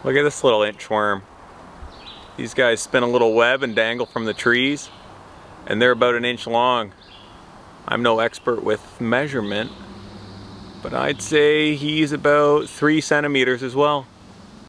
Look at this little inchworm. These guys spin a little web and dangle from the trees, and they're about 1 inch long. I'm no expert with measurement, but I'd say he's about 3 centimeters as well.